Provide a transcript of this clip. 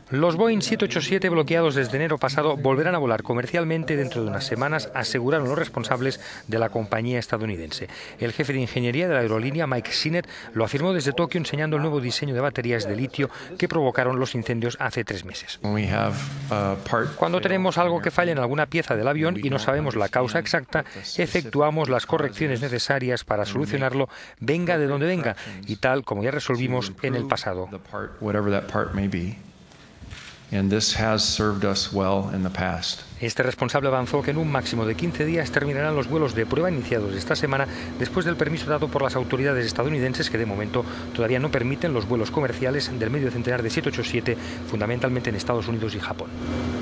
Los Boeing 787 bloqueados desde enero pasado volverán a volar comercialmente dentro de unas semanas, aseguraron los responsables de la compañía estadounidense. El jefe de ingeniería de la aerolínea, Mike Sinnett, lo afirmó desde Tokio enseñando el nuevo diseño de baterías de litio que provocaron los incendios hace 3 meses. Cuando tenemos algo que falla en alguna pieza del avión y no sabemos la causa exacta, efectuamos las correcciones necesarias para solucionarlo, venga de donde venga, y tal como ya resolvimos en el pasado. Este responsable avanzó que en un máximo de 15 días terminarán los vuelos de prueba iniciados esta semana después del permiso dado por las autoridades estadounidenses que de momento todavía no permiten los vuelos comerciales del medio centenar de 787, fundamentalmente en Estados Unidos y Japón.